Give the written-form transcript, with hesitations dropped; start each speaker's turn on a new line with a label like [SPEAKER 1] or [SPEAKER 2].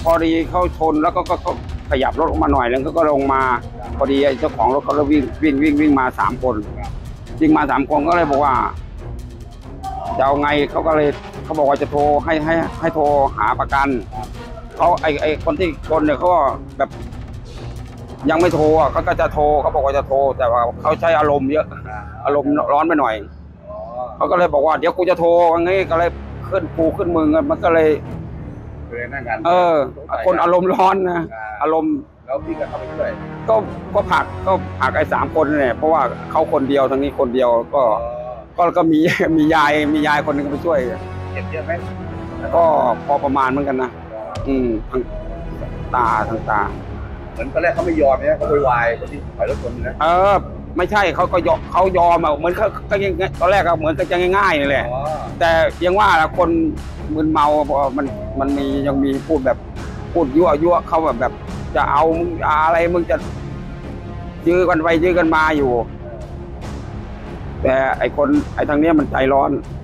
[SPEAKER 1] อดีเขาชนแล้วก็ขยับรถออกมาหน่อยแล้วก็ลงมาพอดีไอ้เจ้าของรถเขาเลยวิ่งมา3 คนวิ่งมา3 คนก็เลยบอกว่าจะเอาไงเขาก็เลยเขาบอกว่าจะโทรให้โทรหาประกันเขาไอ้คนที่ชนเนี่ยเขาก็แบบยังไม่โทรเขาก็จะโทรเขาบอกว่าจะโทรแต่ว่าเขาใช้อารมณ์เยอะอารมณ์ร้อนไปหน่อยเขาก็เลยบอกว่าเดี๋ยวกูจะโทรอย่างงี้ก็เลยขึ้นมึงมันก็เลย
[SPEAKER 2] นั่งกัน
[SPEAKER 1] คนอารมณ์ร้อนนะอารมณ์
[SPEAKER 2] แล้วพี่ก็เข้าไปช่วย
[SPEAKER 1] ก็ผลักไอ้3 คนเนี่ยเพราะว่าเขาคนเดียวทางนี้คนเดียวก็มียายคนนึงไปช่วย
[SPEAKER 2] เจ็บเยอะไหม
[SPEAKER 1] ก็พอประมาณเหมือนกันนะทั้งตา
[SPEAKER 2] เหมือนตอนแรกเขาไม่ยอมเนี่ยเขาโวยวายคนที่ถอยรถชนนะ
[SPEAKER 1] ไม่ใช่เขายอมเหมือนก็ยังตอนแรกเหมือนก็จะง่ายๆนี่แหละแต่ยังว่าคนมึนเมามันยังมีพูดยั่วเขาแบบจะเอาอะไรมึงจะยื้อกันไปยื้อกันมาอยู่แต่ไอ้ทางเนี้ยมันใจร้อน